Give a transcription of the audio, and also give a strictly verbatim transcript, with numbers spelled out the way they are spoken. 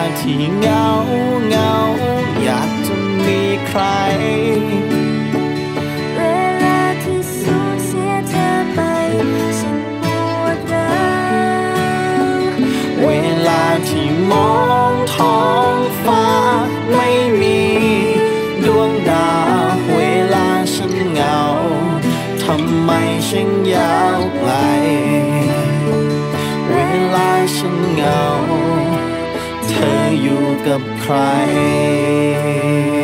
ที่เหงาเหงาอยากจะมีใครเวลาที่สูญเสียเธอไปฉันปวดร้าวเวลาที่มองท้องฟ้าไม่มีดวงดาวเวลาฉันเหงาทำไมฉันยาวไกลเวลาฉันเหงาเธออยู่กับใคร